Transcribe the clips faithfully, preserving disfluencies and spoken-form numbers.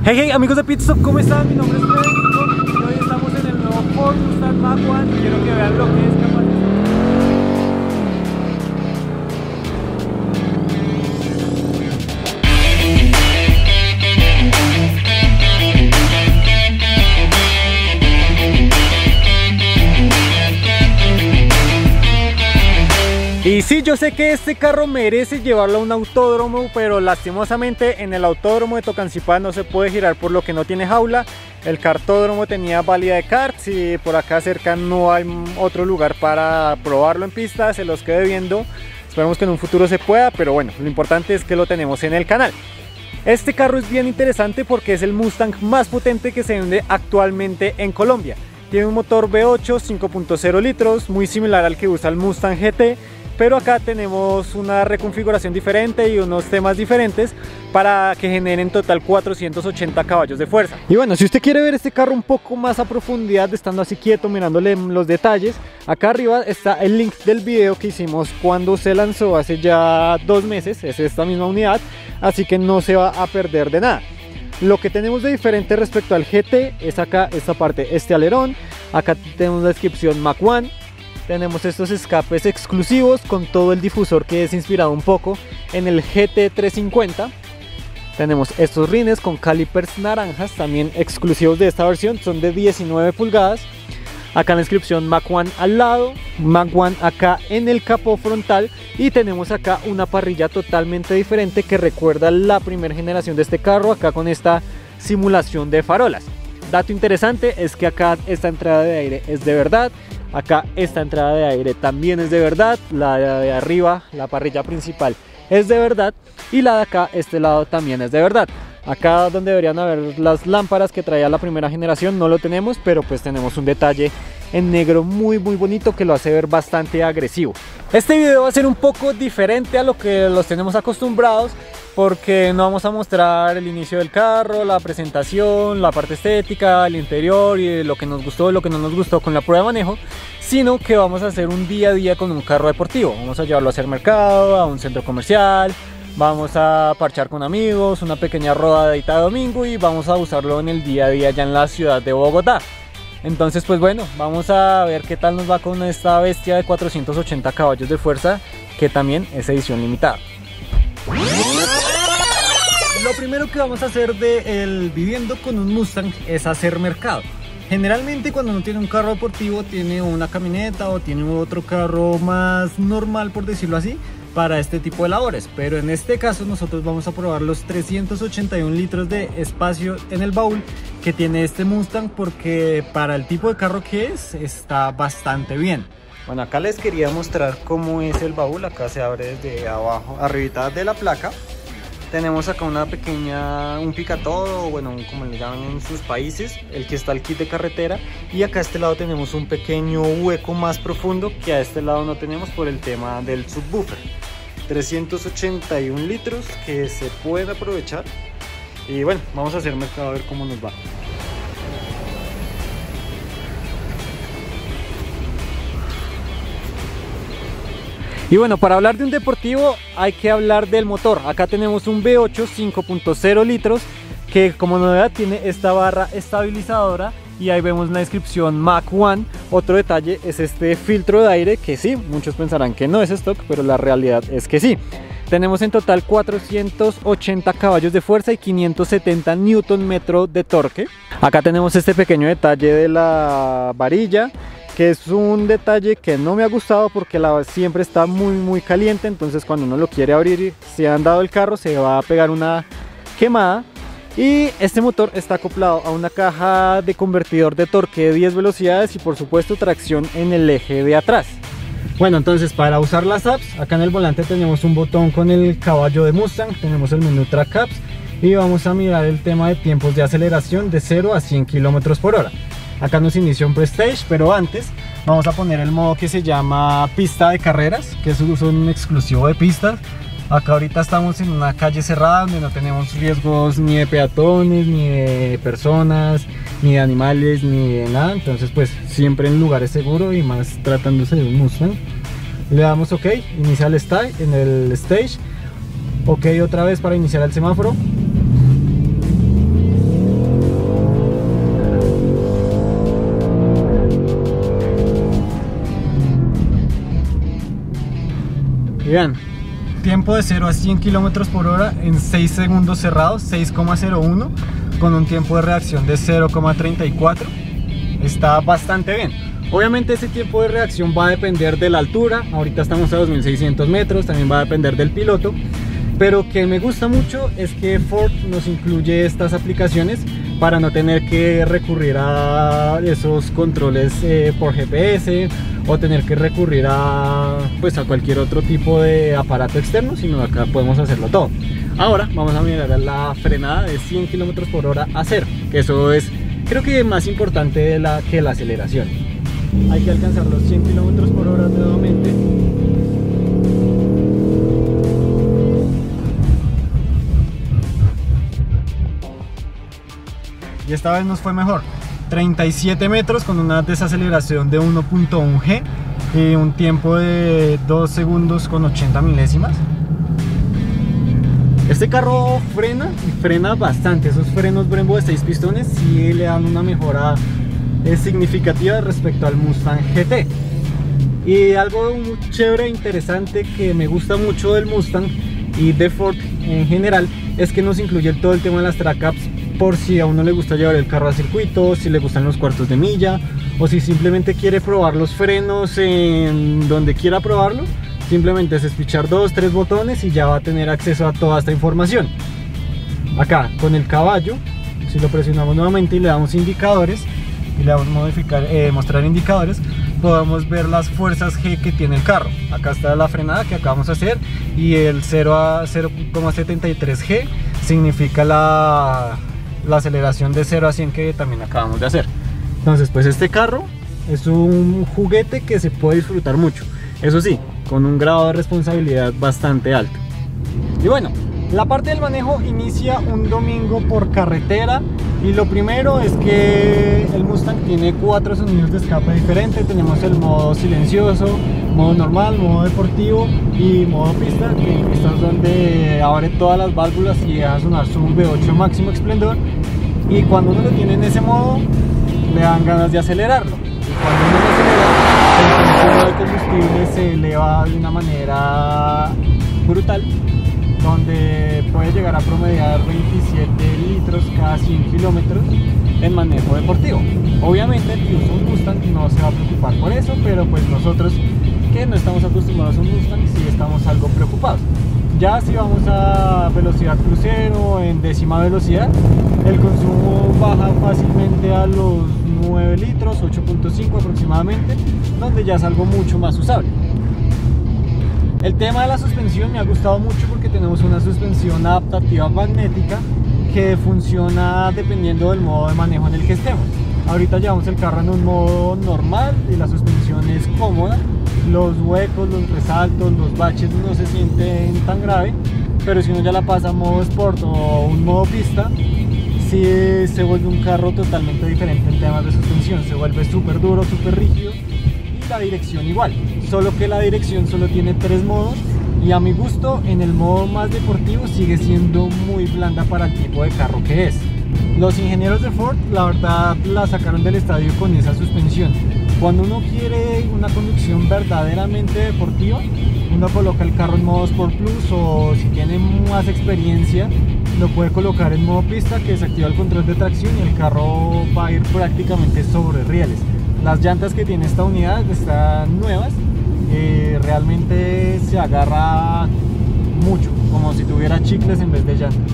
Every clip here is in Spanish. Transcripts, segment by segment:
Hey, hey, amigos de Pit Stop, ¿cómo están? Mi nombre es Federico y hoy estamos en el nuevo Ford Mustang Mach uno y quiero que vean lo que es capaz de hacer. Y sí, yo sé que este carro merece llevarlo a un autódromo, pero lastimosamente en el autódromo de Tocancipá no se puede girar por lo que no tiene jaula. El cartódromo tenía válida de karts y por acá cerca no hay otro lugar para probarlo en pista, se los quedé viendo. Esperemos que en un futuro se pueda, pero bueno, lo importante es que lo tenemos en el canal. Este carro es bien interesante porque es el Mustang más potente que se vende actualmente en Colombia. Tiene un motor V ocho cinco punto cero litros, muy similar al que usa el Mustang G T. Pero acá tenemos una reconfiguración diferente y unos temas diferentes para que generen en total cuatrocientos ochenta caballos de fuerza. Y bueno, si usted quiere ver este carro un poco más a profundidad, estando así quieto, mirándole los detalles, acá arriba está el link del video que hicimos cuando se lanzó hace ya dos meses, es esta misma unidad, así que no se va a perder de nada. Lo que tenemos de diferente respecto al G T es acá esta parte, este alerón, acá tenemos la descripción Mach uno. Tenemos estos escapes exclusivos con todo el difusor que es inspirado un poco en el G T trescientos cincuenta. Tenemos estos rines con calipers naranjas, también exclusivos de esta versión, son de diecinueve pulgadas. Acá la inscripción Mach uno al lado, Mach uno acá en el capó frontal y tenemos acá una parrilla totalmente diferente que recuerda la primera generación de este carro, acá con esta simulación de farolas. Dato interesante es que acá esta entrada de aire es de verdad. Acá esta entrada de aire también es de verdad, la de arriba, la parrilla principal es de verdad y la de acá, este lado también es de verdad. Acá donde deberían haber las lámparas que traía la primera generación no lo tenemos, pero pues tenemos un detalle en negro muy muy bonito que lo hace ver bastante agresivo. Este video va a ser un poco diferente a lo que los tenemos acostumbrados, porque no vamos a mostrar el inicio del carro, la presentación, la parte estética, el interior y lo que nos gustó, lo que no nos gustó con la prueba de manejo, sino que vamos a hacer un día a día con un carro deportivo. Vamos a llevarlo a hacer mercado, a un centro comercial, vamos a parchar con amigos, una pequeña rodadita de domingo y vamos a usarlo en el día a día ya en la ciudad de Bogotá. Entonces pues bueno, vamos a ver qué tal nos va con esta bestia de cuatrocientos ochenta caballos de fuerza, que también es edición limitada. Lo primero que vamos a hacer de el viviendo con un Mustang es hacer mercado. Generalmente cuando uno tiene un carro deportivo tiene una camioneta o tiene otro carro más normal, por decirlo así, para este tipo de labores, pero en este caso nosotros vamos a probar los trescientos ochenta y uno litros de espacio en el baúl que tiene este Mustang, porque para el tipo de carro que es, está bastante bien. Bueno, acá les quería mostrar cómo es el baúl. Acá se abre desde abajo, arribita de la placa. Tenemos acá una pequeña, un picatodo, bueno, como le llaman en sus países, el que está el kit de carretera. Y acá a este lado tenemos un pequeño hueco más profundo que a este lado no tenemos por el tema del subwoofer. trescientos ochenta y uno litros que se puede aprovechar. Y bueno, vamos a hacer mercado a ver cómo nos va. Y bueno, para hablar de un deportivo hay que hablar del motor. Acá tenemos un V ocho cinco punto cero litros que como novedad tiene esta barra estabilizadora y ahí vemos la descripción Mach uno. Otro detalle es este filtro de aire que sí, muchos pensarán que no es stock, pero la realidad es que sí. Tenemos en total cuatrocientos ochenta caballos de fuerza y quinientos setenta newton metro de torque. Acá tenemos este pequeño detalle de la varilla, que es un detalle que no me ha gustado porque la siempre está muy muy caliente, entonces cuando uno lo quiere abrir, si han dado el carro, se va a pegar una quemada. Y este motor está acoplado a una caja de convertidor de torque de diez velocidades y por supuesto tracción en el eje de atrás. Bueno, entonces para usar las apps, acá en el volante tenemos un botón con el caballo de Mustang, tenemos el menú Track Apps y vamos a mirar el tema de tiempos de aceleración de cero a cien kilómetros por hora. Acá nos inicia un Prestige, pero antes vamos a poner el modo que se llama pista de carreras, que es un uso exclusivo de pistas. Acá ahorita estamos en una calle cerrada donde no tenemos riesgos ni de peatones, ni de personas, ni de animales, ni de nada. Entonces pues siempre en lugares seguros y más tratándose de un Mustang. Le damos OK, inicia el stage, en el stage. OK otra vez para iniciar el semáforo. Vean, tiempo de cero a cien kilómetros por hora en seis segundos cerrados, seis coma cero uno, con un tiempo de reacción de cero coma treinta y cuatro. Está bastante bien. Obviamente ese tiempo de reacción va a depender de la altura. Ahorita estamos a dos mil seiscientos metros, también va a depender del piloto. Pero que me gusta mucho es que Ford nos incluye estas aplicaciones para no tener que recurrir a esos controles eh, por G P S o tener que recurrir a, pues, a cualquier otro tipo de aparato externo, sino acá podemos hacerlo todo. Ahora vamos a mirar a la frenada de cien kilómetros por hora a cero, que eso es, creo que más importante de la, que la aceleración. Hay que alcanzar los cien kilómetros por hora nuevamente. Y esta vez nos fue mejor. treinta y siete metros con una desaceleración de uno punto uno G y un tiempo de dos segundos con ochenta milésimas. Este carro frena y frena bastante. Esos frenos Brembo de seis pistones sí le dan una mejora eh, significativa respecto al Mustang G T. Y algo muy chévere e interesante que me gusta mucho del Mustang y de Ford en general es que nos incluye todo el tema de las track apps, por si a uno le gusta llevar el carro a circuito, si le gustan los cuartos de milla o si simplemente quiere probar los frenos en donde quiera probarlo. Simplemente es espichar dos, tres botones y ya va a tener acceso a toda esta información. Acá con el caballo, si lo presionamos nuevamente y le damos indicadores y le damos modificar, eh, mostrar indicadores, podemos ver las fuerzas G que tiene el carro. Acá está la frenada que acabamos de hacer y el cero a cero coma setenta y tres G significa la, la aceleración de cero a cien que también acabamos de hacer. Entonces pues este carro es un juguete que se puede disfrutar mucho, eso sí, con un grado de responsabilidad bastante alto. Y bueno, la parte del manejo inicia un domingo por carretera y lo primero es que el Mustang tiene cuatro sonidos de escape diferentes. Tenemos el modo silencioso, modo normal, modo deportivo y modo pista, que en pista es donde abre todas las válvulas y deja sonar su V ocho máximo esplendor, y cuando uno lo tiene en ese modo le dan ganas de acelerarlo, y cuando uno lo acelera el consumo de combustible se eleva de una manera brutal, donde puede llegar a promediar veintisiete litros cada cien kilómetros en manejo deportivo. Obviamente el que usa un Mustang no se va a preocupar por eso, pero pues nosotros que no estamos acostumbrados a un Mustang sí estamos algo preocupados. Ya si vamos a velocidad crucero, en décima velocidad, el consumo baja fácilmente a los nueve litros, ocho punto cinco aproximadamente, donde ya es algo mucho más usable. El tema de la suspensión me ha gustado mucho porque tenemos una suspensión adaptativa magnética que funciona dependiendo del modo de manejo en el que estemos. Ahorita llevamos el carro en un modo normal y la suspensión es cómoda. Los huecos, los resaltos, los baches no se sienten tan grave, pero si uno ya la pasa a modo sport o un modo pista, sí se vuelve un carro totalmente diferente en temas de suspensión. Se vuelve súper duro, súper rígido, y la dirección igual, solo que la dirección solo tiene tres modos y a mi gusto en el modo más deportivo sigue siendo muy blanda para el tipo de carro que es. Los ingenieros de Ford la verdad la sacaron del estadio con esa suspensión. Cuando uno quiere una conducción verdaderamente deportiva, uno coloca el carro en modo Sport Plus, o si tiene más experiencia lo puede colocar en modo pista, que desactiva el control de tracción y el carro va a ir prácticamente sobre rieles. Las llantas que tiene esta unidad están nuevas, eh, realmente se agarra mucho, como si tuviera chicles en vez de llantas.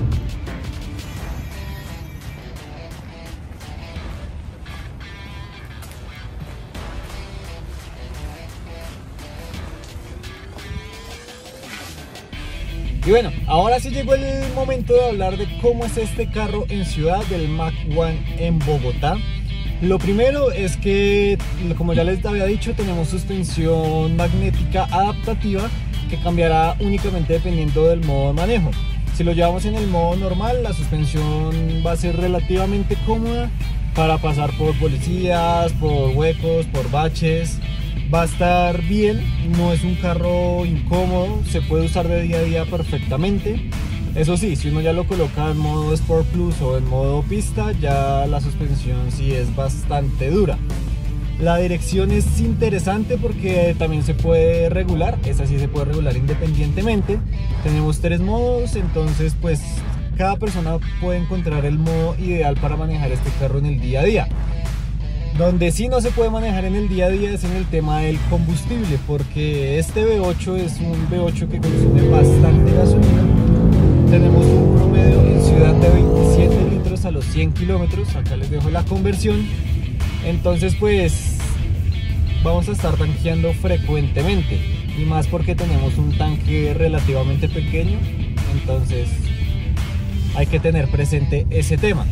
Y bueno, ahora sí llegó el momento de hablar de cómo es este carro en ciudad, del Mach uno en Bogotá. Lo primero es que, como ya les había dicho, tenemos suspensión magnética adaptativa que cambiará únicamente dependiendo del modo de manejo. Si lo llevamos en el modo normal, la suspensión va a ser relativamente cómoda para pasar por policías, por huecos, por baches. Va a estar bien, no es un carro incómodo, se puede usar de día a día perfectamente. Eso sí, si uno ya lo coloca en modo Sport Plus o en modo pista, ya la suspensión sí es bastante dura. La dirección es interesante porque también se puede regular, esa sí se puede regular independientemente. Tenemos tres modos, entonces pues cada persona puede encontrar el modo ideal para manejar este carro en el día a día. Donde sí no se puede manejar en el día a día es en el tema del combustible, porque este V ocho es un V ocho que consume bastante gasolina. Tenemos un promedio en ciudad de veintisiete litros a los cien kilómetros, acá les dejo la conversión. Entonces pues vamos a estar tanqueando frecuentemente, y más porque tenemos un tanque relativamente pequeño, entonces hay que tener presente ese tema.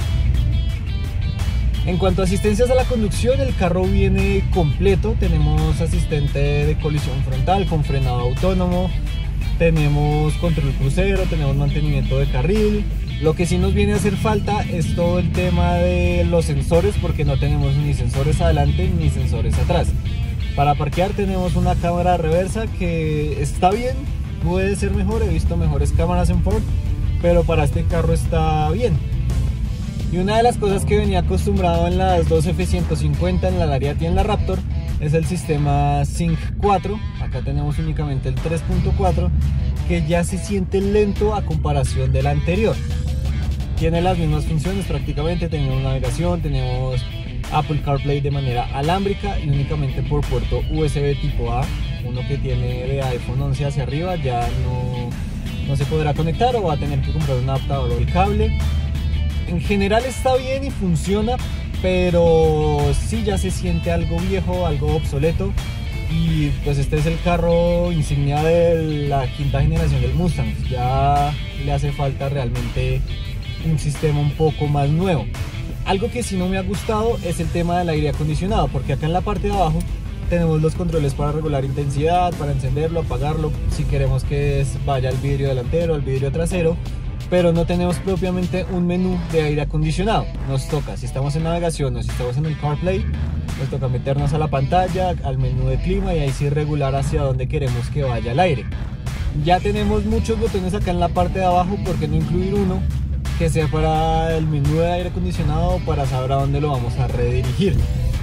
En cuanto a asistencias a la conducción, el carro viene completo. Tenemos asistente de colisión frontal con frenado autónomo, tenemos control crucero, tenemos mantenimiento de carril. Lo que sí nos viene a hacer falta es todo el tema de los sensores, porque no tenemos ni sensores adelante ni sensores atrás. Para parquear tenemos una cámara reversa que está bien, puede ser mejor, he visto mejores cámaras en Ford, pero para este carro está bien. Y una de las cosas que venía acostumbrado en las dos F ciento cincuenta, en la Lariat y en la Raptor, es el sistema Sync cuatro. Acá tenemos únicamente el tres punto cuatro, que ya se siente lento a comparación del anterior. Tiene las mismas funciones prácticamente, tenemos navegación, tenemos Apple CarPlay de manera alámbrica y únicamente por puerto U S B tipo A. Uno que tiene de iPhone once hacia arriba ya no, no se podrá conectar, o va a tener que comprar un adaptador o el cable. En general está bien y funciona, pero sí ya se siente algo viejo, algo obsoleto. Y pues este es el carro insignia de la quinta generación del Mustang. Ya le hace falta realmente un sistema un poco más nuevo. Algo que sí no me ha gustado es el tema del aire acondicionado, porque acá en la parte de abajo tenemos los controles para regular intensidad, para encenderlo, apagarlo, si queremos que vaya al vidrio delantero, al vidrio trasero, pero no tenemos propiamente un menú de aire acondicionado. Nos toca, si estamos en navegación o si estamos en el CarPlay, nos toca meternos a la pantalla, al menú de clima, y ahí sí regular hacia dónde queremos que vaya el aire. Ya tenemos muchos botones acá en la parte de abajo, ¿por qué no incluir uno que sea para el menú de aire acondicionado, para saber a dónde lo vamos a redirigir?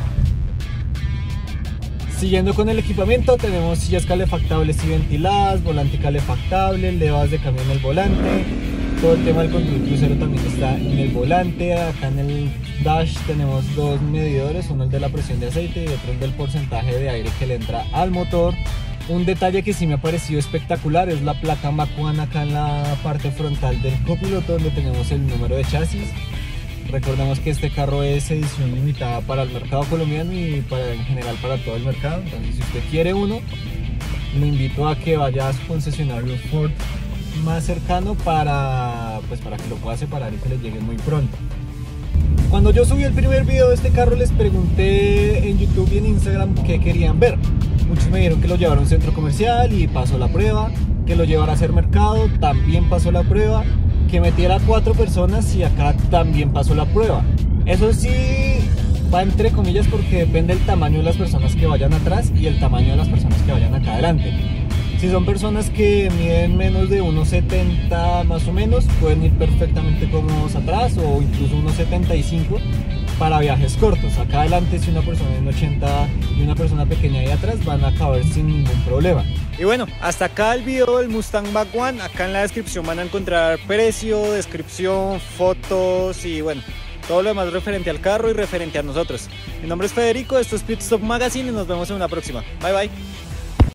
Siguiendo con el equipamiento, tenemos sillas calefactables y ventiladas, volante calefactable, levas de cambio en el volante. Todo el tema del control crucero también está en el volante. Acá en el dash tenemos dos medidores, uno el de la presión de aceite y otro el del porcentaje de aire que le entra al motor. Un detalle que sí me ha parecido espectacular es la placa Mach uno acá en la parte frontal del copiloto, donde tenemos el número de chasis. Recordemos que este carro es edición limitada para el mercado colombiano y para, en general para todo el mercado. Entonces, si usted quiere uno, lo invito a que vaya a su concesionario Ford más cercano para, pues, para que lo pueda separar y que le llegue muy pronto. Cuando yo subí el primer video de este carro, les pregunté en YouTube y en Instagram qué querían ver. Muchos me dijeron que lo llevara a un centro comercial y pasó la prueba, que lo llevara a hacer mercado, también pasó la prueba, que metiera cuatro personas y acá también pasó la prueba. Eso sí va entre comillas, porque depende del tamaño de las personas que vayan atrás y el tamaño de las personas que vayan acá adelante. Si son personas que miden menos de uno setenta más o menos, pueden ir perfectamente cómodos atrás, o incluso uno setenta y cinco para viajes cortos. Acá adelante, si una persona de uno ochenta y una persona pequeña ahí atrás, van a caber sin ningún problema. Y bueno, hasta acá el video del Mustang Mach uno. Acá en la descripción van a encontrar precio, descripción, fotos y bueno, todo lo demás referente al carro y referente a nosotros. Mi nombre es Federico, esto es Pit Stop Magazine y nos vemos en una próxima. Bye bye.